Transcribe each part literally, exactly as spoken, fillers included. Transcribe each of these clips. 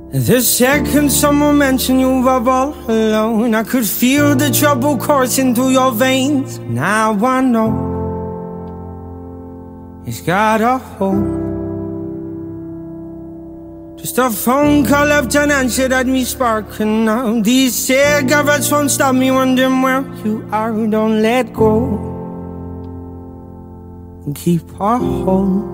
The second someone mentioned you were all alone, I could feel the trouble coursing through your veins. Now I know it's got a hold. Just a phone call left unanswered had me sparking now. These cigarettes won't stop me wondering where you are. Don't let go and keep a hold.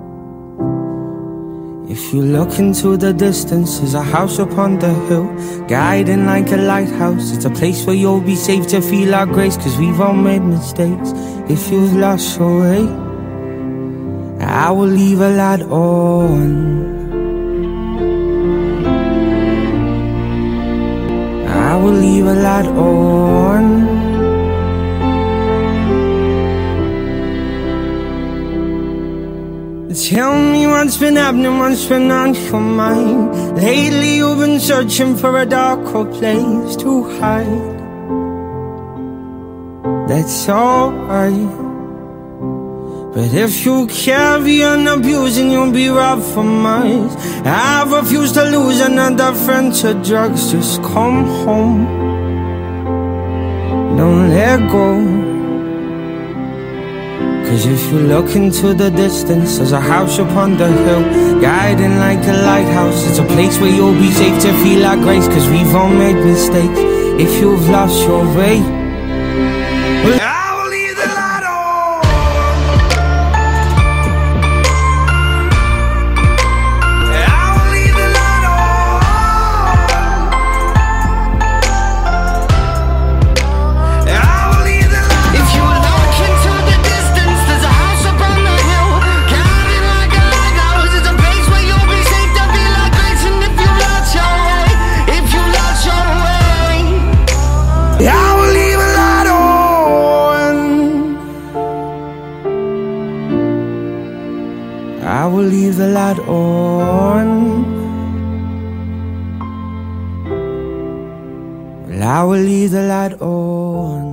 If you look into the distance, there's a house upon the hill, guiding like a lighthouse. It's a place where you'll be safe to feel our grace, cause we've all made mistakes. If you've lost your way, I will leave a light on. I will leave a light on. Tell me what's been happening, what's been on your mind. Lately you've been searching for a darker place to hide. That's alright, but if you carry on abusing, you'll be robbed for miles. I refuse to lose another friend to drugs. Just come home, don't let go. Cause if you look into the distance, there's a house upon the hill, guiding like a lighthouse. It's a place where you'll be safe to feel our grace, cause we've all made mistakes. If you've lost your way, well, I will leave the light on. I will leave the light on. I will leave the light on. If you look into the distance, there's a house upon the hill, guiding like a lighthouse. It's a place where you'll be safe to feel our grace. And if you lost your way, if you lost your way, I will leave a light on. I will leave the light on. Well, I will leave the light on.